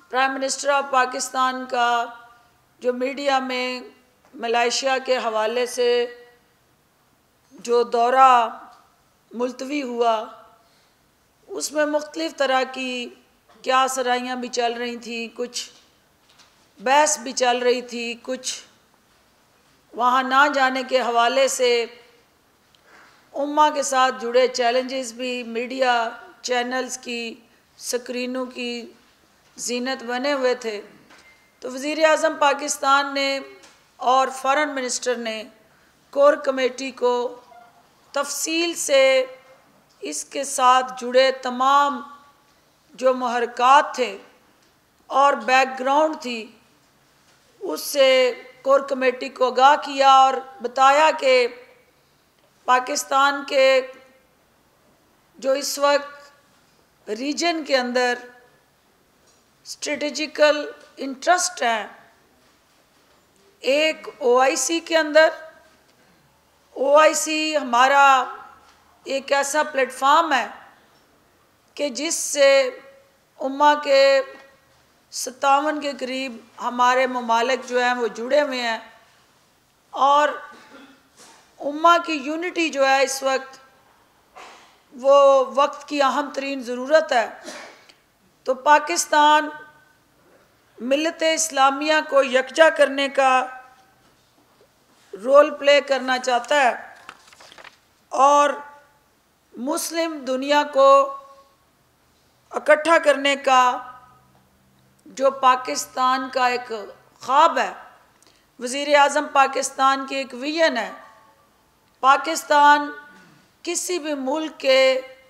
Prime minister of Pakistan का जो media में मलेशिया के हवाले से जो दौरा मुलतवी हुआ, उसमें मुख्तलिफ़ तरह की क्या सराहियाँ भी चल रही थी, कुछ बहस भी चल रही थी, कुछ वहाँ ना जाने के हवाले से उम्मा के साथ जुड़े चैलेंजेस भी मीडिया चैनल्स की स्क्रीनों की जीनत बने हुए थे। तो वज़ीर आज़म पाकिस्तान ने और फॉरेन मिनिस्टर ने कोर कमेटी को तफसील से इसके साथ जुड़े तमाम जो महरक़ात थे और बैकग्राउंड थी, उससे कोर कमेटी को आगाह किया और बताया कि पाकिस्तान के जो इस वक्त रीजन के अंदर स्ट्रेटजिकल इंटरेस्ट हैं, एक ओआईसी के अंदर। ओआईसी हमारा एक ऐसा प्लेटफार्म है कि जिससे उम्मा के 57 के करीब हमारे ममालिक जो हैं वो जुड़े हुए हैं और उम्मा की यूनिटी जो है इस वक्त वो वक्त की अहम तरीन ज़रूरत है। तो पाकिस्तान मिल्लत इस्लामिया को यकजा करने का रोल प्ले करना चाहता है और मुस्लिम दुनिया को इकट्ठा करने का जो पाकिस्तान का एक ख्वाब है, वज़ीर आज़म पाकिस्तान की एक विजन है। पाकिस्तान किसी भी मुल्क के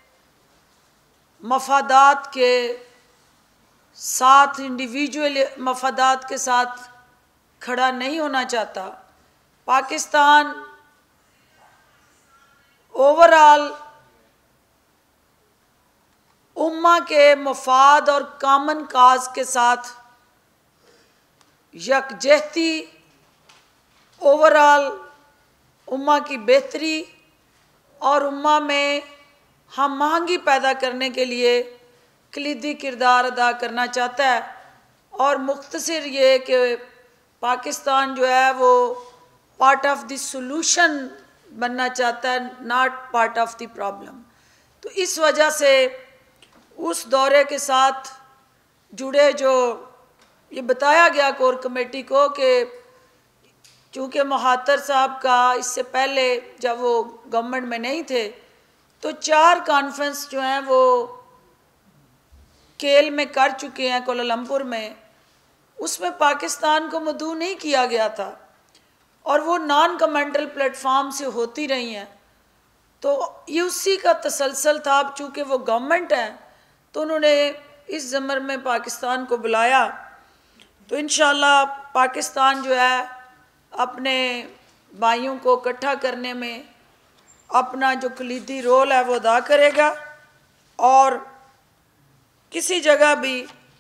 मफादात के साथ, इंडिविजुअल मफादात के साथ खड़ा नहीं होना चाहता। पाकिस्तान ओवरऑल उम्मा के मफाद और कामन काज के साथ यकजहती, ओवरऑल उम्मा की बेहतरी और उम्मा में हम आहंगी पैदा करने के लिए कलीदी किरदार अदा करना चाहता है। और मुख्तसर ये कि पाकिस्तान जो है वो पार्ट ऑफ द सॉल्यूशन बनना चाहता है, not part of the problem. तो इस वजह से उस दौरे के साथ जुड़े जो ये बताया गया कोर कमेटी को कि चूँकि महातर साहब का इससे पहले जब वो गवर्नमेंट में नहीं थे तो 4 कॉन्फ्रेंस जो हैं वो केल में कर चुके हैं, कोलालमपुर में। उसमें पाकिस्तान को मदऊ नहीं किया गया था और वो नॉन कमेंटल प्लेटफार्म से होती रही हैं। तो ये उसी का तसलसल था। अब चूँकि वो गवर्नमेंट है तो उन्होंने इस ज़मर में पाकिस्तान को बुलाया। तो इंशाअल्लाह पाकिस्तान जो है अपने भाइयों को इकट्ठा करने में अपना जो कलीदी रोल है वो अदा करेगा और किसी जगह भी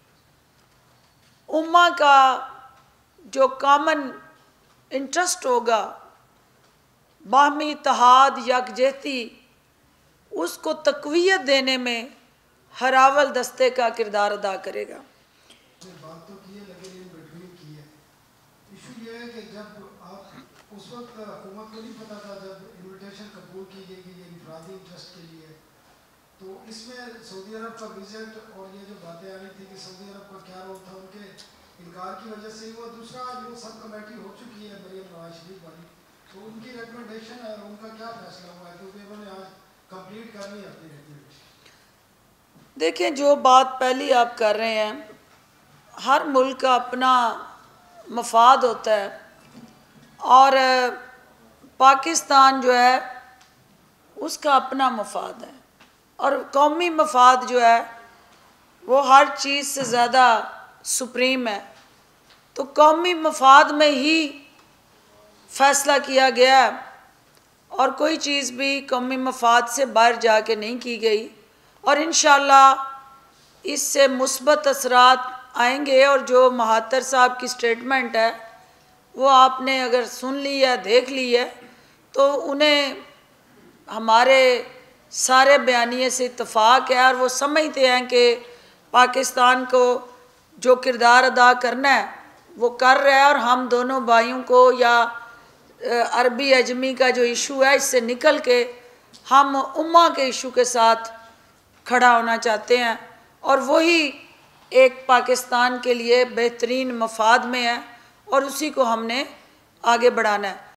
उम्मा का जो कॉमन इंटरेस्ट होगा, बाहमी इत्तेहाद, यकजहती, उसको तक़वियत देने में हरावल दस्ते का किरदार अदा करेगा। बात तो की है लेकिन इन बिटवीन की है। इशू ये है कि जब आप उस वक्त हुकूमत को नहीं पता था जब इन्विटेशन कबूल की गई कि ये इंफरादी इंटरेस्ट के लिए, तो इसमें सऊदी अरब का विजिट और ये जो बातें आ रही थी कि सऊदी अरब का क्या रोल था, उनके इनकार की वजह से वो दूसरा जो सब कमेटी हो चुकी है मरियम नवाज शरीफ वाली, तो उनकी रिकमेंडेशन है और उनका क्या फैसला हुआ है, क्योंकि उन्होंने आज कंप्लीट करनी है अपनी रिकमेंडेशन। देखिए, जो बात पहली आप कर रहे हैं, हर मुल्क का अपना मफाद होता है और पाकिस्तान जो है उसका अपना मफाद है और कौमी मफाद जो है वो हर चीज़ से ज़्यादा सुप्रीम है। तो कौमी मफाद में ही फ़ैसला किया गया है और कोई चीज़ भी कौमी मफाद से बाहर जाके नहीं की गई और इंशाअल्लाह इससे मुस्बत असरात आएंगे। और जो महातर साहब की स्टेटमेंट है वो आपने अगर सुन ली है, देख ली है, तो उन्हें हमारे सारे बयानिए से इत्तफाक है और वो समझते हैं कि पाकिस्तान को जो किरदार अदा करना है वो कर रहा है, और हम दोनों भाइयों को या अरबी अजमी का जो इशू है इससे निकल के हम उम्मा के इशू के साथ खड़ा होना चाहते हैं, और वही एक पाकिस्तान के लिए बेहतरीन मफाद में है और उसी को हमने आगे बढ़ाना है।